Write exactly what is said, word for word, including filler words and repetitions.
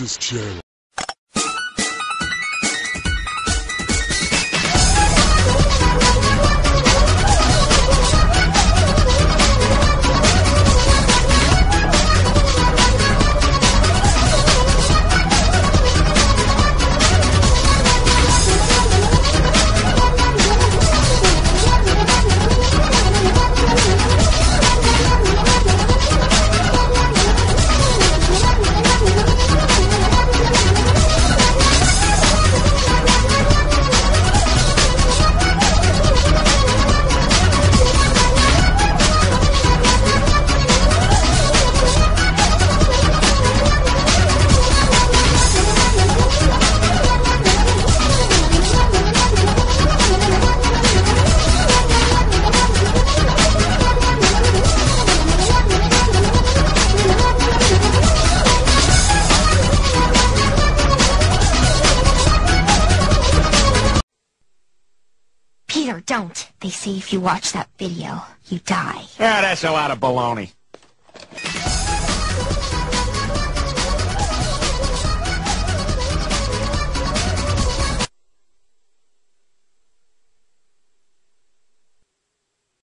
this channel. Peter, don't. They say if you watch that video, you die. Ah, that's a lot of baloney.